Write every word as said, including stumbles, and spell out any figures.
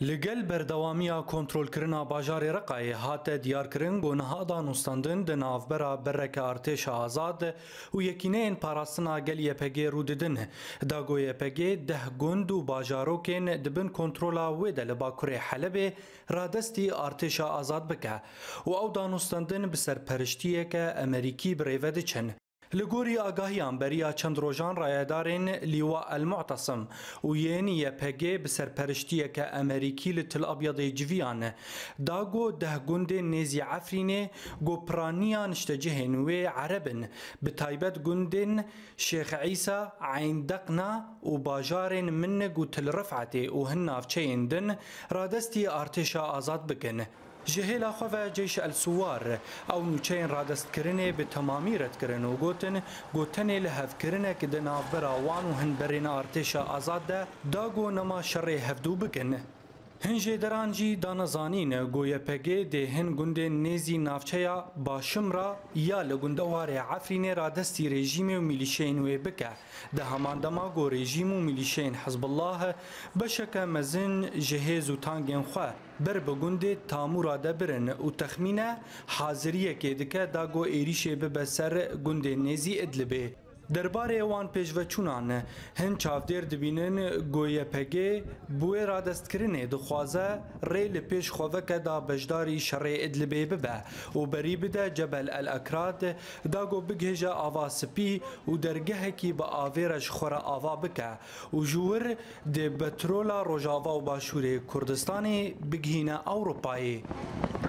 لگل بردوامی کنترل کرنا باجار رقای هات دیار کرن گونه دانستاندن د نافبرا برک ارتش آزاد و یکینه این پاراستنا گل یپگی رو ددن دا گو یپگی ده گند و باجارو کن دبن کنترولا و دل باکوری حلب رادستی ارتش آزاد بکه و او دانستاندن بسر پرشتیه که امریکی بریود چن لگوری آگاهیان بریا چند روژان رایدارین لیوا المعتصم و یعنی یپگی بسر پرشتیه که امریکی لتل ابیض جویان داگو ده گند نیزی عفرینه گو پرانیان اشتجهن و عربن بتایبت گندن شیخ عیسی عین دقنا و باجارن من گو تل رفعته و هنافچه دن رادستی ارتش آزاد بکن جهیل خواه جیش السوار او نوچین رادست کرنه به تمامی رد کرن و گوتن گوتنه لحف کرنه که ده نافبر آوان و هن برین ارتش آزاد ده داگو نما شر هفدو بکن. هنجه درانجی دانزانین گویا پگه ده هن گنده نیزی نافچه باشم را یا لگندوار عفرین رادستی رژیم و میلیشین و بکه ده همان دما گو رژیم و میلیشین حزب الله بشک مزن جهز و تانگین خواه بر بگنده تامورا ده برن و تخمینه حاضریه که دکه دا گو ایریشه ببسر گنده نیزی ادلبه درباره وان پیشوچونان هن چاودیر دبینن گویا پگه بوی رادست کرنه دخوازه ریل پیش خواه که دا بجداری شرع ادلبه ببه و بری بده جبل الاکراد دا گو بگهجه آوا سپی و درگه کی با آویرش خور آوا بکه و جور ده بترولا روژاوا و باشور کردستانی بگهینه اوروپایی